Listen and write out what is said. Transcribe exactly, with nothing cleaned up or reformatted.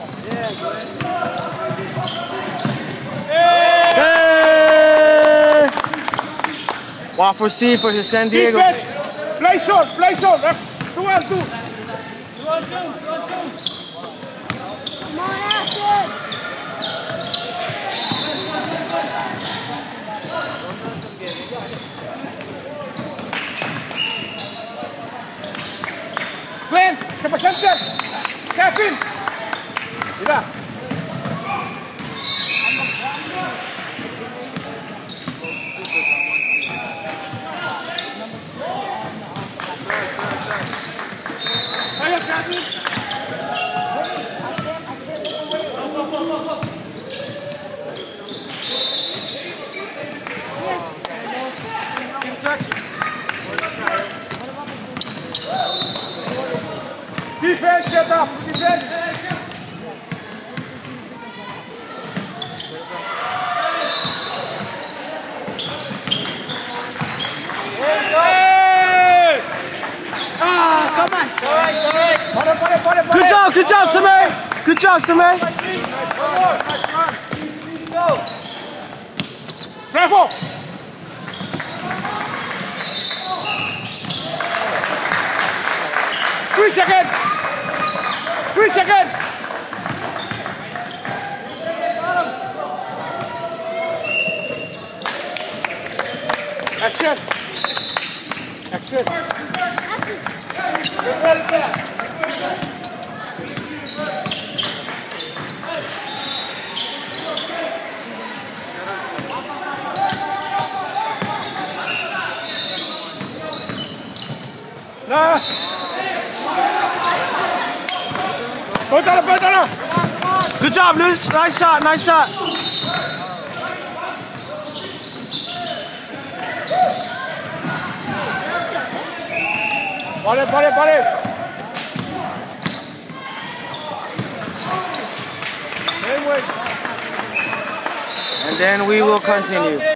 Hey! Waffle C for San Diego. Defense. Play short, play short. Two and two. Come on, Ashton. Glenn, ke center. Kevin. Tidak. Ayo Kevin. Defense, get up. Defense. Hey! Ah, come on. Pare, pare, pare, pare. Good job, good job, Samay. Good job, Samay. Trevor. Three seconds. Three seconds. Action. Action. Nah. Go down, go down. Good job, Luis. Nice shot, nice shot. Pare, pare, pare. And then we will continue.